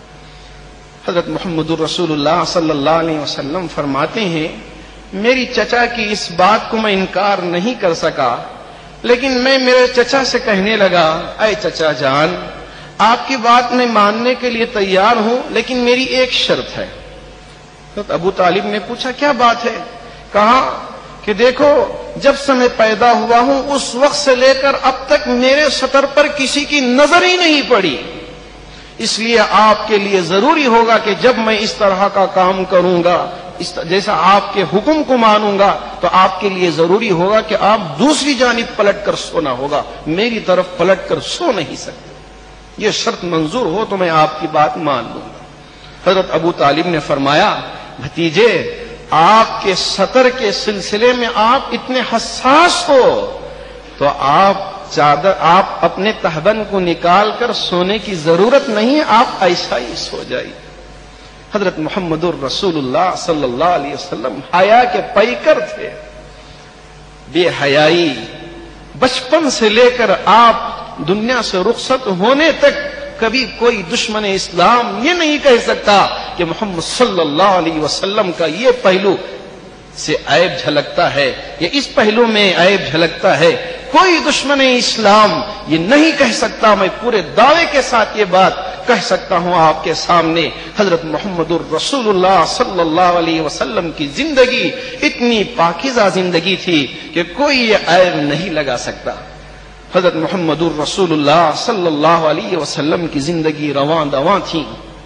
حضرت محمد الرسول اللہ صلی اللہ علیہ وسلم فرماتے ہیں، میری چچا کی اس بات کو میں انکار نہیں کر سکا، لیکن میں میرے چچا سے کہنے لگا، اے چچا جان، آپ کی بات میں ماننے کے لیے تیار ہوں، لیکن میری ایک شرط ہے۔ تو ابو طالب نے پوچھا، کیا بات ہے؟ کہا کہ دیکھو، جب سے میں پیدا ہوا ہوں اس وقت سے لے کر اب تک میرے سطر پر کسی کی نظر ہی نہیں پڑی، اس لیے آپ کے لیے ضروری ہوگا کہ جب میں اس طرح کا کام کروں گا، جیسا آپ کے حکم کو مانوں گا، تو آپ کے لیے ضروری ہوگا کہ آپ دوسری جانب پلٹ کر سونا ہوگا، میری طرف پلٹ کر سو نہیں سکتے۔ یہ شرط منظور ہو تو میں آپ کی بات مان لوں گا۔ حضرت ابو طالب نے فرمایا، بھتیجے، آپ کے سطر کے سلسلے میں آپ اتنے حساس ہو تو آپ اپنے تہبند کو نکال کر سونے کی ضرورت نہیں، آپ ایسا ہی سو جائیے۔ حضرت محمد الرسول اللہ صلی اللہ علیہ وسلم حیا کے پیکر تھے، بے حیائی بچپن سے لے کر آپ دنیا سے رخصت ہونے تک کبھی کوئی دشمن اسلام یہ نہیں کہہ سکتا کہ محمد صلی اللہ علیہ وسلم کا یہ پہلو سے عیب جھلکتا ہے، یا اس پہلو میں عیب جھلکتا ہے۔ کوئی دشمن اسلام یہ نہیں کہہ سکتا۔ میں پورے دعوے کے ساتھ یہ بات کہہ سکتا ہوں آپ کے سامنے، حضرت محمد الرسول اللہ صلی اللہ علیہ وسلم کی زندگی اتنی پاکیزہ زندگی تھی کہ کوئی یہ عیب نہیں لگا سکتا۔ حضرت محمد الرسول اللہ صلی اللہ علیہ وسلم کی زندگی رواں دواں تھی۔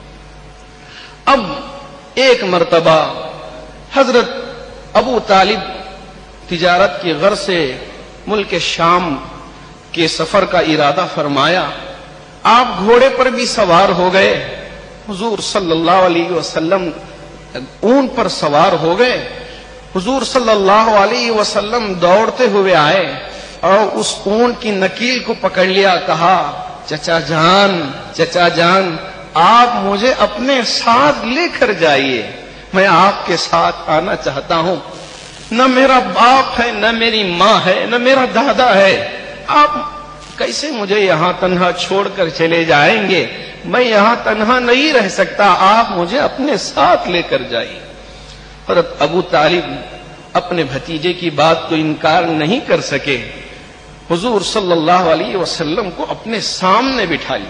اب ایک مرتبہ حضرت ابو طالب تجارت کی غرض سے ملک شام کے سفر کا ارادہ فرمایا، آپ گھوڑے پر بھی سوار ہو گئے، حضور صلی اللہ علیہ وسلم اونٹ پر سوار ہو گئے۔ حضور صلی اللہ علیہ وسلم دوڑتے ہوئے آئے اور اس اونٹ کی نکیل کو پکڑ لیا، کہا، چچا جان، آپ مجھے اپنے ساتھ لے کر جائیے، میں آپ کے ساتھ آنا چاہتا ہوں۔ نہ میرا باپ ہے، نہ میری ماں ہے، نہ میرا دادا ہے، آپ کیسے مجھے یہاں تنہا چھوڑ کر چلے جائیں گے؟ میں یہاں تنہا نہیں رہ سکتا، آپ مجھے اپنے ساتھ لے کر جائیے۔ حضرت ابو طالب اپنے بھتیجے کی بات کو انکار نہیں کر سکے، حضور صلی اللہ علیہ وسلم کو اپنے سامنے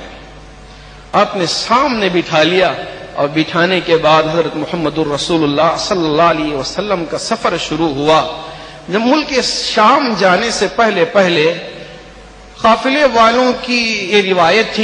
بٹھا لیا، اور بٹھانے کے بعد حضرت محمد الرسول اللہ صلی اللہ علیہ وسلم کا سفر شروع ہوا۔ جب ملک شام جانے سے پہلے قافلے والوں کی یہ روایت تھی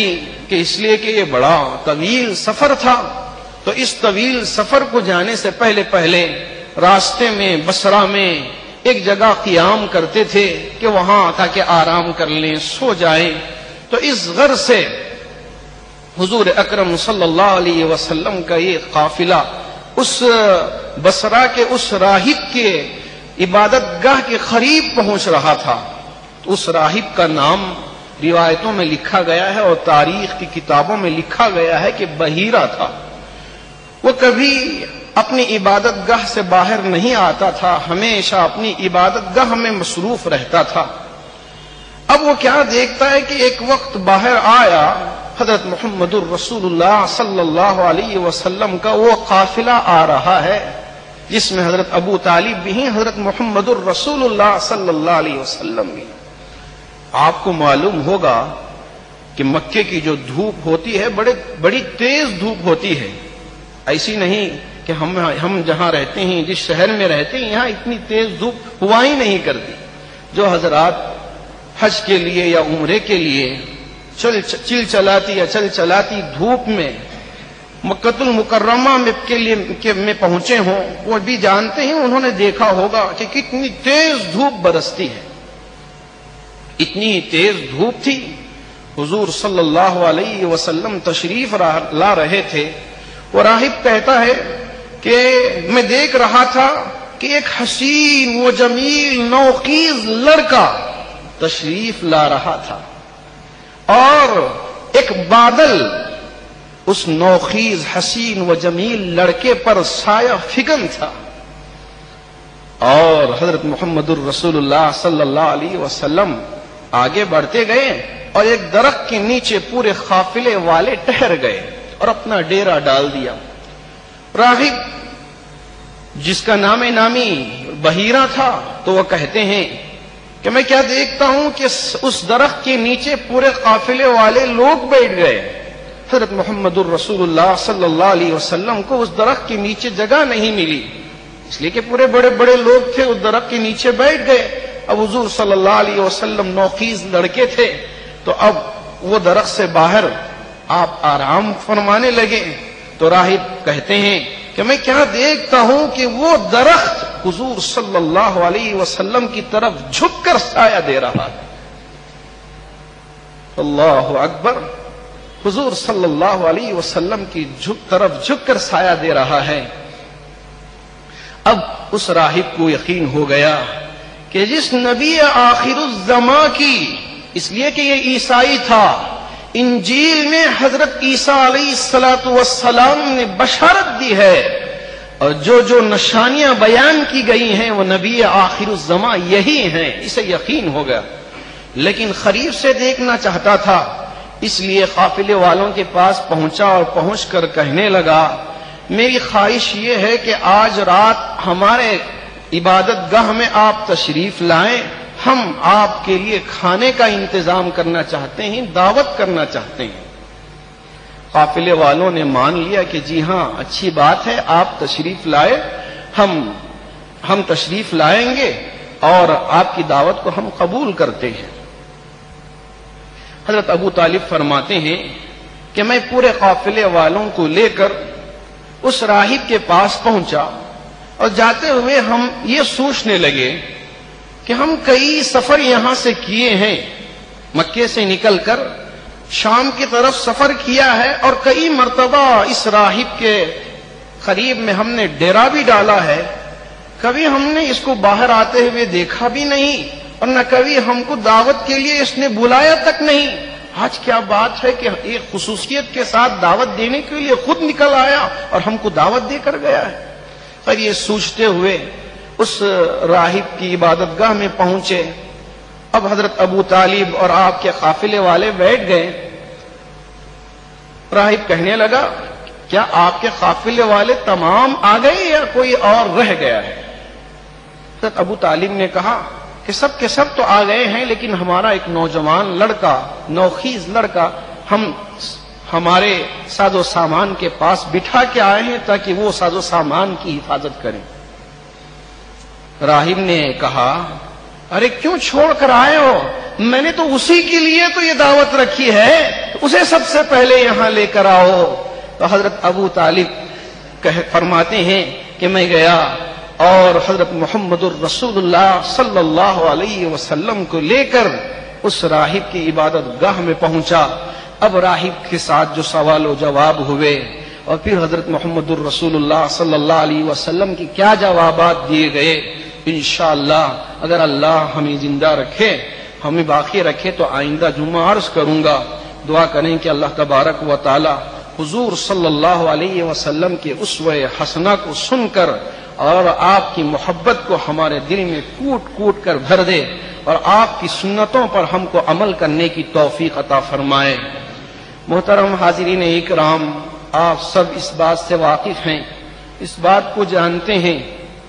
کہ اس لیے کہ یہ بڑا طویل سفر تھا، تو اس طویل سفر کو جانے سے پہلے راستے میں بصرہ میں ایک جگہ قیام کرتے تھے کہ وہاں تاکہ آرام کر لیں، سو جائیں۔ تو اس غرض سے حضور اکرم صلی اللہ علیہ وسلم کا یہ قافلہ اس بصرہ کے اس راہب کے عبادت گاہ کے قریب پہنچ رہا تھا۔ اس راہب کا نام روایتوں میں لکھا گیا ہے اور تاریخ کی کتابوں میں لکھا گیا ہے کہ بحیرہ تھا۔ وہ کبھی اپنی عبادت گاہ سے باہر نہیں آتا تھا، ہمیشہ اپنی عبادت گاہ میں مصروف رہتا تھا۔ اب وہ کیا دیکھتا ہے کہ ایک وقت باہر آیا، حضرت محمد الرسول اللہ صلی اللہ علیہ وسلم کا وہ قافلہ آ رہا ہے جس میں حضرت ابو طالب بھی ہیں، حضرت محمد الرسول اللہ صلی اللہ علیہ وسلم بھی۔ آپ کو معلوم ہوگا کہ مکے کی جو دھوپ ہوتی ہے بڑی تیز دھوپ ہوتی ہے، ایسی نہیں کہ ہم جہاں رہتے ہیں، جس شہر میں رہتے ہیں، یہاں اتنی تیز دھوپ ہوا ہی نہیں کرتی۔ جو حضرات حج کے لیے یا عمرے کے لیے چل چلاتی دھوپ میں مکۃ المکرمہ میں پہنچے ہوں، وہ بھی جانتے ہیں، انہوں نے دیکھا ہوگا کہ کتنی تیز دھوپ برستی ہے۔ اتنی تیز دھوپ تھی، حضور صلی اللہ علیہ وسلم تشریف لا رہے تھے۔ وہ راہب کہتا ہے کہ میں دیکھ رہا تھا کہ ایک حسین و جمیل نوخیز لڑکا تشریف لا رہا تھا، اور ایک بادل اس نوخیز حسین و جمیل لڑکے پر سایہ فگن تھا۔ اور حضرت محمد الرسول اللہ صلی اللہ علیہ وسلم آگے بڑھتے گئے اور ایک درخت کے نیچے پورے قافلے والے ٹھہر گئے اور اپنا ڈیرا ڈال دیا۔ راہب جس کا نام نامی بحیرہ تھا، تو وہ کہتے ہیں کہ میں کیا دیکھتا ہوں کہ اس درخت کے نیچے پورے قافلے والے لوگ بیٹھ گئے۔ حضرت محمد الرسول اللہ صلی اللہ علیہ وسلم کو اس درخت کے نیچے جگہ نہیں ملی، اس لیے کہ پورے بڑے بڑے لوگ تھے، اس درخت کے نیچے بیٹھ گئے۔ اب حضور صلی اللہ علیہ وسلم نوخیز لڑکے تھے، تو اب وہ درخت سے باہر آپ آرام فرمانے لگے۔ تو راہب کہتے ہیں کہ میں کیا دیکھتا ہوں کہ وہ درخت حضور صلی اللہ علیہ وسلم کی طرف جھک کر سایہ دے رہا ہے۔ اللہ اکبر! حضور صلی اللہ علیہ وسلم کی طرف جھک کر سایہ دے رہا ہے۔ اب اس راہب کو یقین ہو گیا کہ جس نبی آخر الزمان کی، اس لیے کہ یہ عیسائی تھا، انجیل میں حضرت عیسیٰ علیہ السلام نے بشارت دی ہے، اور جو نشانیاں بیان کی گئی ہیں وہ نبی آخر الزمان یہی ہیں، اسے یقین ہو گیا۔ لیکن قریب سے دیکھنا چاہتا تھا، اس لیے قافلے والوں کے پاس پہنچا اور پہنچ کر کہنے لگا، میری خواہش یہ ہے کہ آج رات ہمارے عبادت گاہ میں آپ تشریف لائیں، ہم آپ کے لیے کھانے کا انتظام کرنا چاہتے ہیں، دعوت کرنا چاہتے ہیں۔ قافلے والوں نے مان لیا کہ جی ہاں، اچھی بات ہے، آپ تشریف لائے، ہم تشریف لائیں گے اور آپ کی دعوت کو ہم قبول کرتے ہیں۔ حضرت ابو طالب فرماتے ہیں کہ میں پورے قافلے والوں کو لے کر اس راہب کے پاس پہنچا، اور جاتے ہوئے ہم یہ سوچنے لگے کہ ہم کئی سفر یہاں سے کیے ہیں، مکے سے نکل کر شام کی طرف سفر کیا ہے، اور کئی مرتبہ اس راہب کے قریب میں ہم نے ڈیرا بھی ڈالا ہے، کبھی ہم نے اس کو باہر آتے ہوئے دیکھا بھی نہیں، اور نہ کبھی ہم کو دعوت کے لیے اس نے بلایا تک نہیں۔ آج کیا بات ہے کہ ایک خصوصیت کے ساتھ دعوت دینے کے لیے خود نکل آیا اور ہم کو دعوت دے کر گیا ہے۔ پر یہ سوچتے ہوئے اس راہب کی عبادت گاہ میں پہنچے۔ اب حضرت ابو طالب اور آپ کے قافلے والے بیٹھ گئے۔ راہب کہنے لگا، کیا آپ کے قافلے والے تمام آ گئے یا کوئی اور رہ گیا ہے؟ حضرت ابو طالب نے کہا کہ سب کے سب تو آ گئے ہیں، لیکن ہمارا ایک نوجوان لڑکا، نوخیز لڑکا، ہم ہمارے ساز و سامان کے پاس بٹھا کے آئے ہیں تاکہ وہ ساز و سامان کی حفاظت کریں۔ راہب نے کہا، ارے کیوں چھوڑ کر آئے ہو؟ میں نے تو اسی کے لیے تو یہ دعوت رکھی ہے، اسے سب سے پہلے یہاں لے کر آؤ۔ تو حضرت ابو طالب فرماتے ہیں کہ میں گیا اور حضرت محمد الرسول اللہ صلی اللہ علیہ وسلم کو لے کر اس راہب کی عبادت گاہ میں پہنچا۔ اب راہب کے ساتھ جو سوال و جواب ہوئے اور پھر حضرت محمد الرسول اللہ صلی اللہ علیہ وسلم کی کیا جوابات دیے گئے، انشاءاللہ اگر اللہ ہمیں زندہ رکھے، ہمیں باقی رکھے تو آئندہ جمعہ عرض کروں گا۔ دعا کریں کہ اللہ تبارک و تعالی حضور صلی اللہ علیہ وسلم کے اسوہ حسنہ کو سن کر اور آپ کی محبت کو ہمارے دل میں کوٹ کوٹ کر بھر دے اور آپ کی سنتوں پر ہم کو عمل کرنے کی توفیق عطا فرمائے۔ محترم حاضرین اکرام، آپ سب اس بات سے واقف ہیں، اس بات کو جانتے ہیں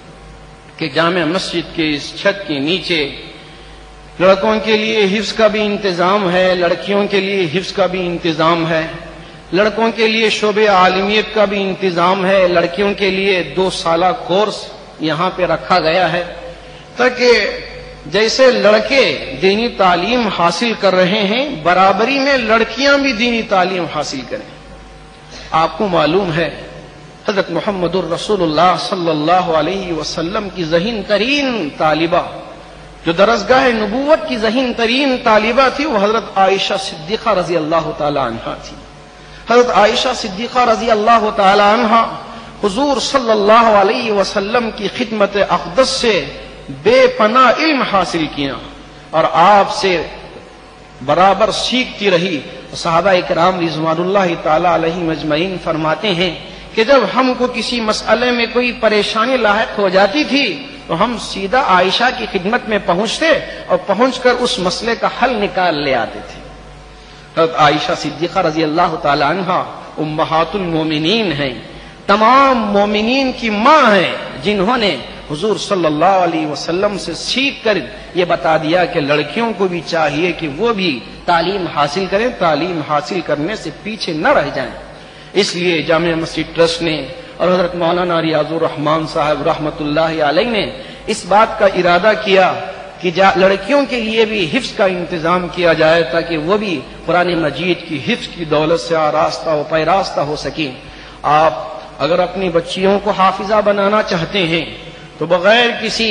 کہ جامع مسجد کے اس چھت کے نیچے لڑکوں کے لیے حفظ کا بھی انتظام ہے، لڑکیوں کے لیے حفظ کا بھی انتظام ہے، لڑکوں کے لیے شعبہ عالمیت کا بھی انتظام ہے، لڑکیوں کے لیے 2 سالہ کورس یہاں پہ رکھا گیا ہے تاکہ جیسے لڑکے دینی تعلیم حاصل کر رہے ہیں برابری میں لڑکیاں بھی دینی تعلیم حاصل کریں۔ آپ کو معلوم ہے حضرت محمد الرسول اللہ صلی اللہ علیہ وسلم کی ذہین ترین طالبہ جو درسگاہ نبوت کی ذہین ترین طالبہ تھی وہ حضرت عائشہ صدیقہ رضی اللہ تعالی عنہا تھی۔ حضرت عائشہ صدیقہ رضی اللہ تعالی عنہا حضور صلی اللہ علیہ وسلم کی خدمت اقدس سے بے پناہ علم حاصل کیا اور آپ سے برابر سیکھتی رہی۔ صحابہ اکرام رضوان اللہ تعالی علیہم اجمعین فرماتے ہیں کہ جب ہم کو کسی مسئلے میں کوئی پریشانی لاحق ہو جاتی تھی تو ہم سیدھا عائشہ کی خدمت میں پہنچتے اور پہنچ کر اس مسئلے کا حل نکال لے آتے تھے۔ حضرت عائشہ صدیقہ رضی اللہ تعالی عنہا امہات المومنین ہیں، تمام مومنین کی ماں ہیں، جنہوں نے حضور صلی اللہ علیہ وسلم سے سیکھ کر یہ بتا دیا کہ لڑکیوں کو بھی چاہیے کہ وہ بھی تعلیم حاصل کریں، تعلیم حاصل کرنے سے پیچھے نہ رہ جائیں۔ اس لیے جامع مسجد ٹرسٹ نے اور حضرت مولانا ریاض الرحمان صاحب رحمۃ اللہ علیہ نے اس بات کا ارادہ کیا کہ لڑکیوں کے لیے بھی حفظ کا انتظام کیا جائے تاکہ وہ بھی قرآن مجید کی حفظ کی دولت سے آراستہ و پیراستہ ہو سکیں۔ آپ اگر اپنی بچیوں کو حافظہ بنانا چاہتے ہیں تو بغیر کسی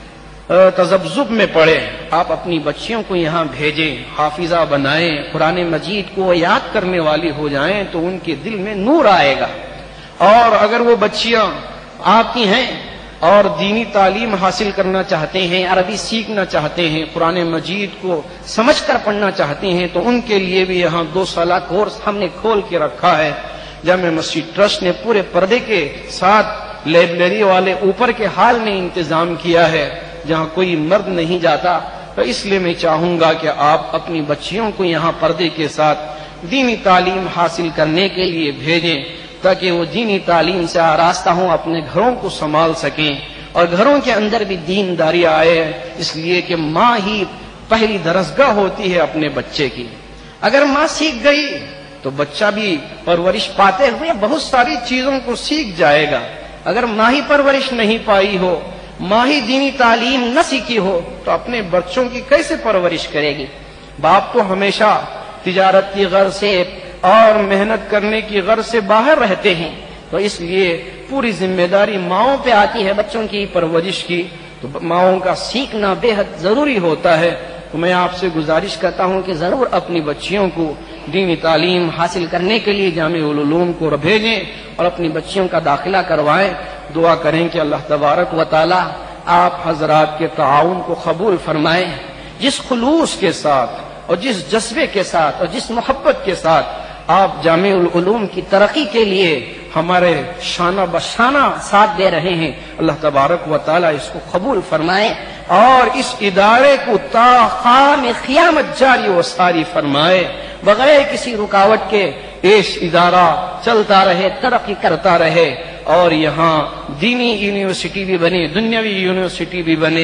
تذبذب میں پڑے آپ اپنی بچیوں کو یہاں بھیجیں، حافظہ بنائیں، قرآن مجید کو یاد کرنے والی ہو جائیں تو ان کے دل میں نور آئے گا۔ اور اگر وہ بچیاں آپ کی ہیں اور دینی تعلیم حاصل کرنا چاہتے ہیں، عربی سیکھنا چاہتے ہیں، قرآن مجید کو سمجھ کر پڑھنا چاہتے ہیں تو ان کے لیے بھی یہاں 2 سالہ کورس ہم نے کھول کے رکھا ہے۔ جامع مسجد ٹرسٹ نے پورے پردے کے ساتھ لائبریری والے اوپر کے ہال میں انتظام کیا ہے جہاں کوئی مرد نہیں جاتا، تو اس لیے میں چاہوں گا کہ آپ اپنی بچیوں کو یہاں پردے کے ساتھ دینی تعلیم حاصل کرنے کے لیے بھیجیں تاکہ وہ دینی تعلیم سے آراستہ ہوں، اپنے گھروں کو سنبھال سکیں اور گھروں کے اندر بھی دینداری آئے، اس لیے کہ ماں ہی پہلی درسگاہ ہوتی ہے اپنے بچے کی۔ اگر ماں سیکھ گئی تو بچہ بھی پرورش پاتے ہوئے بہت ساری چیزوں کو سیکھ جائے گا۔ اگر ماں ہی پرورش نہیں پائی ہو، ماں ہی دینی تعلیم نہ سیکھی ہو تو اپنے بچوں کی کیسے پرورش کرے گی؟ باپ تو ہمیشہ تجارت کی غرض سے اور محنت کرنے کی غرض سے باہر رہتے ہیں، تو اس لیے پوری ذمہ داری ماؤں پہ آتی ہے بچوں کی پرورش کی، تو ماؤں کا سیکھنا بے حد ضروری ہوتا ہے۔ تو میں آپ سے گزارش کرتا ہوں کہ ضرور اپنی بچیوں کو دینی تعلیم حاصل کرنے کے لیے جامع العلوم کو بھیجیں اور اپنی بچیوں کا داخلہ کروائیں۔ دعا کریں کہ اللہ تبارک و تعالی آپ حضرات کے تعاون کو قبول فرمائیں۔ جس خلوص کے ساتھ اور جس جذبے کے ساتھ اور جس محبت کے ساتھ آپ جامع العلوم کی ترقی کے لیے ہمارے شانہ بشانہ ساتھ دے رہے ہیں، اللہ تبارک و تعالی اس کو قبول فرمائے اور اس ادارے کو تا قیام قیامت جاری و ساری فرمائے، بغیر کسی رکاوٹ کے یہ ادارہ چلتا رہے، ترقی کرتا رہے اور یہاں دینی یونیورسٹی بھی بنے، دنیاوی یونیورسٹی بھی بنے،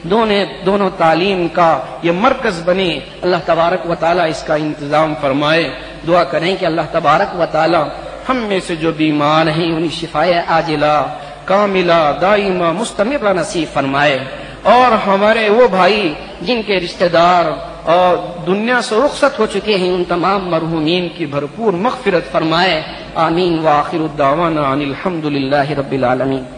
دونوں تعلیم کا یہ مرکز بنے۔ اللہ تبارک و تعالی اس کا انتظام فرمائے۔ دعا کریں کہ اللہ تبارک و تعالی ہم میں سے جو بیمار ہیں انہیں شفائے عاجلہ کاملہ دائمہ مستمرہ نصیب فرمائے، اور ہمارے وہ بھائی جن کے رشتہ دار اور دنیا سے رخصت ہو چکے ہیں ان تمام مرحومین کی بھرپور مغفرت فرمائے. آمین. وآخر الدعوانا ان الحمد للہ رب العالمین.